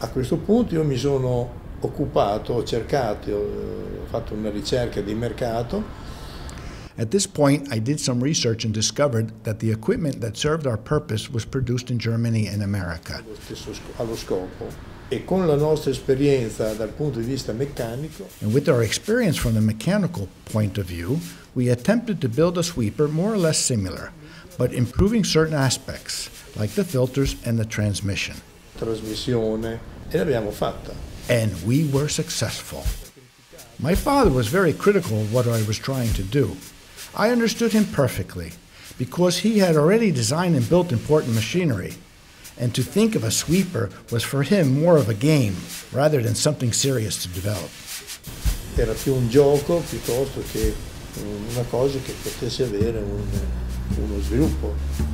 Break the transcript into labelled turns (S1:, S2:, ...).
S1: A questo punto io mi sono occupato, ho cercato, ho fatto una ricerca di mercato.
S2: At this point, I did some research and discovered that the equipment that served our purpose was produced in Germany and America.
S1: Allo scopo. E con la nostra esperienza dal punto di vista meccanico.
S2: And with our experience from the mechanical point of view, we attempted to build a sweeper more or less similar, but improving certain aspects, like the filters and the transmission.
S1: Trasmissione, e l'abbiamo fatta.
S2: And we were successful. My father was very critical of what I was trying to do. I understood him perfectly, because he had already designed and built important machinery, and to think of a sweeper was for him more of a game, rather than something serious to develop.
S1: Era più un gioco piuttosto che una cosa che potesse avere uno sviluppo.